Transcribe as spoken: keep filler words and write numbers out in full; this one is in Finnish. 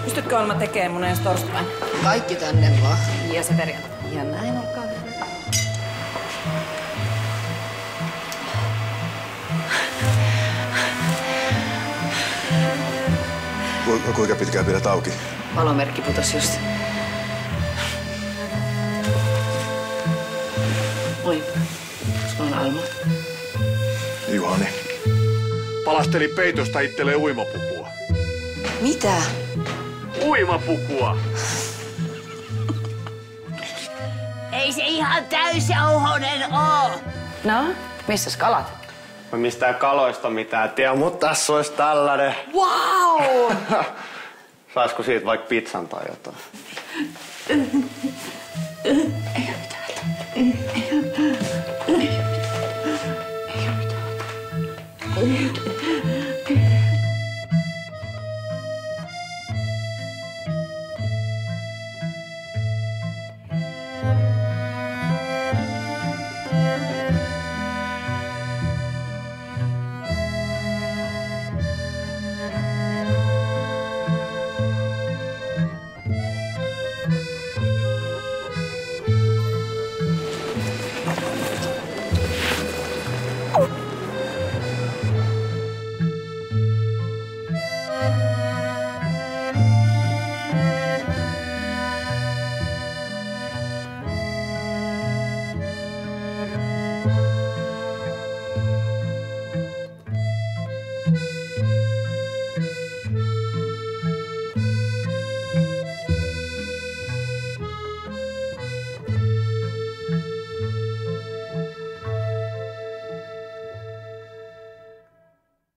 Pystytkö Alma tekemään mun ensi torstaina? Kaikki tänne vaan. Ja se perjantai. Ja näin, olkaa hyvä. Ku, kuinka pitkään pidät auki? Valomerkki putos just. Moi. Sulla on Alma. Juhani. Palasteli peitosta itselleen uimapukua. Mitä? Uimapukua! Ei se ihan täysjauhonen oo. No, missäs kalat? Mä mistään kaloista mitään tiedä, mutta tässä olisi tällainen. Wow! Saisko siitä vaikka pizzan tai jotain? Ei oo mitään. Ei oo mitään. Ei oo mitään.